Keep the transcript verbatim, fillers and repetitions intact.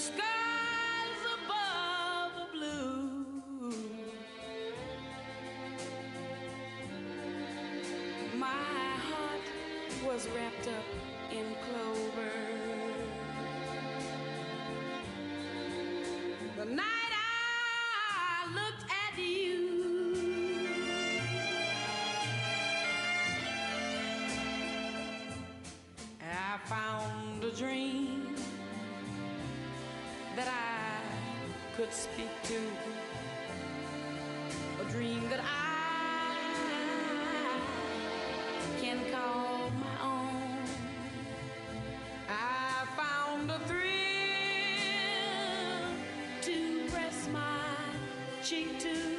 skies above are blue. My heart was wrapped up in clover. The night I looked at you, I found a dream that I could speak to, a dream that I can call my own. I found a thrill to press my cheek to,